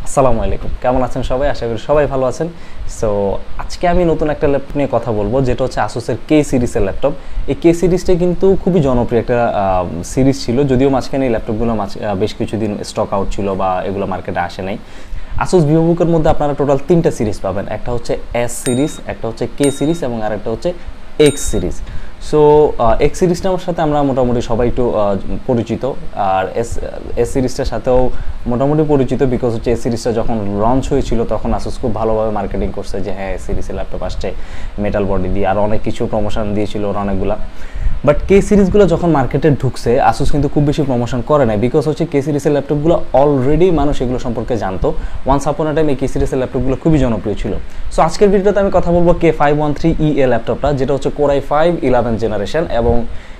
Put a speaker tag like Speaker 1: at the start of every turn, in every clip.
Speaker 1: আসসালামু আলাইকুম, কেমন আছেন সবাই? আশা করি সবাই ভালো আছেন। সো আজকে আমি নতুন একটা ল্যাপটপ নিয়ে কথা বলবো, যেটা হচ্ছে আসুসের কে সিরিজের ল্যাপটপ। এই কে সিরিজটা কিন্তু খুবই জনপ্রিয় একটা সিরিজ ছিল, যদিও মাঝখানে এই ল্যাপটপগুলো বেশ কিছুদিন স্টক আউট ছিল বা এগুলো মার্কেটে আসে নাই। আসুস ভিভোবুকের মধ্যে আপনারা টোটাল 3টা সিরিজ পাবেন, একটা হচ্ছে এস সিরিজ, একটা হচ্ছে কে সিরিজ এবং আরেকটা হচ্ছে এক্স সিরিজ। সো এক্স সিরিজটার সাথে আমরা মোটামুটি সবাই একটু পরিচিত, আর এস এস সিরিজটার সাথেও মোটামুটি পরিচিত, বিকজ হচ্ছে এস সিরিজটা যখন লঞ্চ হয়েছিল তখন আসুস খুব ভালোভাবে মার্কেটিং করছে যে হ্যাঁ এস সিরিজের ল্যাপটপ আসছে মেটাল বডি দিয়ে, আর অনেক কিছু প্রমোশন দিয়েছিল ওরা অনেকগুলা। বাট কে সিরিজগুলো যখন মার্কেটে ঢুকছে আসুস কিন্তু খুব বেশি প্রমোশন করে নাই, বিকজ হচ্ছে কে সিরিজের ল্যাপটপগুলো অলরেডি মানুষ এগুলো সম্পর্কে জানতো। ওয়ান্স আপন আ টাইম এই কে সিরিজের ল্যাপটপগুলো খুবই জনপ্রিয় ছিল। সো আজকের ভিডিওতে আমি কথা বলবো K513E ল্যাপটপটা, যেটা হচ্ছে Core i5 11th জেনারেশন এবং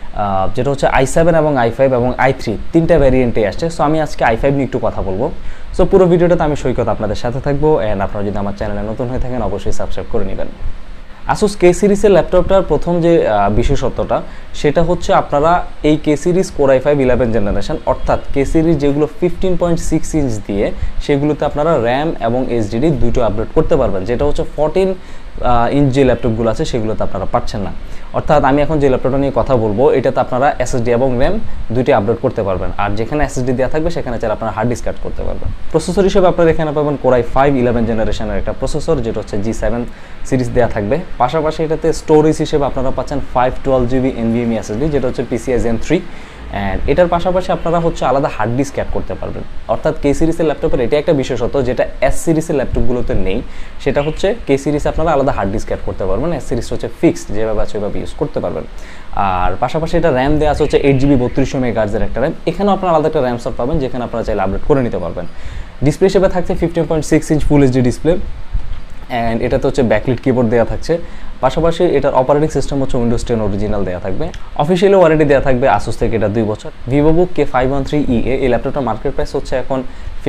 Speaker 1: যেটা হচ্ছে i7 এবং i5 এবং i3 তিনটা ভ্যারিয়েন্টে আসছে। সো আমি আজকে i5 নিয়ে একটু কথা বলবো। সো পুরো ভিডিওটাতে আমি সৈকত আপনাদের সাথে থাকবো, অ্যান্ড আপনারা যদি আমার চ্যানেলে নতুন হয়ে থাকেন অবশ্যই সাবস্ক্রাইব করে নেবেন। আসুস কে সিরিজের ল্যাপটপটার প্রথম যে বিশেষত্বটা সেটা হচ্ছে আপনারা এই কে series Core i5 11th generation অর্থাৎ কে সিরিজ যেগুলো 15.6 ইঞ্চ দিয়ে সেগুলোতে আপনারা র্যাম এবং এইচডিডি দুটো আপডেট করতে পারবেন, যেটা হচ্ছে 14 ইঞ্চ যে ল্যাপটপগুলো আছে সেগুলোতে আপনারা পাচ্ছেন না। অর্থাৎ আমি এখন যে ল্যাপটপটা নিয়ে কথা বলবো এটাতে আপনারা এসএসডি এবং র্যাম দুইটি আপডেট করতে পারবেন, আর যেখানে এসএসডি দেওয়া থাকবে সেখানে চাইলে আপনারা হার্ড ডিস্ক অ্যাড করতে পারবেন। প্রসেসর হিসেবে আপনারা এখানে পাবেন Core i5 11th জেনারেশনের একটা প্রসেসর, যেটা হচ্ছে G7 সিরিজ দেওয়া থাকবে। পাশাপাশি এটাতে স্টোরেজ হিসেবে আপনারা পাচ্ছেন 512GB NVMe SSD, যেটা হচ্ছে PCIe Gen 3, অ্যান্ড এটার পাশাপাশি আপনারা হচ্ছে আলাদা হার্ড ডিস্ক অ্যাড করতে পারবেন। অর্থাৎ কে সিরিজের ল্যাপটপের এটা একটা বিশেষত্ব যেটা এস সিরিজের ল্যাপটপগুলোতে নেই, সেটা হচ্ছে কে সিরিজে আপনারা আলাদা হার্ড ডিস্ক অ্যাড করতে পারবেন, এস সিরিজ হচ্ছে ফিক্সড যেভাবে আছে ওইভাবে ইউজ করতে পারবেন। আর পাশাপাশি এটা র্যাম দেওয়া আছে হচ্ছে 8GB 3200 মেগাহার্টজের একটা র্যাম, এখানেও আপনারা আলাদা একটা র্যাম স্লট পাবেন যেখানে আপনারা চাইলে আপডেট করে নিতে পারবেন। ডিসপ্লে হিসেবে থাকছে 15.6 inch full HD display, and এটাতে হচ্ছে ব্যাকলিট কিবোর্ড দেওয়া থাকছে। পাশাপাশি এটার অপারেটিং সিস্টেম হচ্ছে উইন্ডোজ 10 অরিজিনাল দেওয়া থাকবে। অফিসিয়ালি ওয়ারেন্টি দেওয়া থাকবে আসুস থেকে, এটা 2 বছর। ভিভোবুক K513E এই ল্যাপটপটার মার্কেট প্রাইস হচ্ছে এখন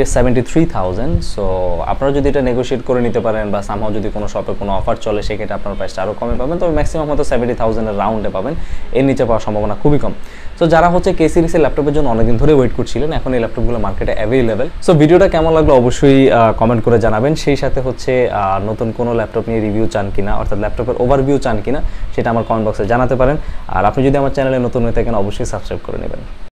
Speaker 1: 73,000। সো আপনারা যদি এটা নেগোশিয়েট করে নিতে পারেন বা সামহাও যদি কোনো শপে কোনো অফার চলে সেক্ষেত্রে আপনার প্রাইসটা আরও কমে পাবেন, তবে ম্যাক্সিমাম হয়তো 70,000-এর রাউন্ডে পাবেন, এর নিচে পাওয়ার সম্ভাবনা খুবই কম। সো যারা হচ্ছে কে সিরিজের ল্যাপটপের জন্য অনেকদিন ধরে ওয়েট করছিলেন, এখন এই ল্যাপটপগুলো মার্কেটে অ্যাভেলেবেল। সো ভিডিওটা কেমন লাগলো অবশ্যই কমেন্ট করে জানাবেন। সেই সাথে হচ্ছে নতুন কোনো ল্যাপটপ নিয়ে রিভিউ চান কিনা, অর্থাৎ ল্যাপটপের ওভারভিউ চান কিনা সেটা আমার কমেন্ট বক্সে জানাতে পারেন। আর আপনি যদি আমার চ্যানেলে নতুন হয়ে থাকেন অবশ্যই সাবস্ক্রাইব করে নেবেন।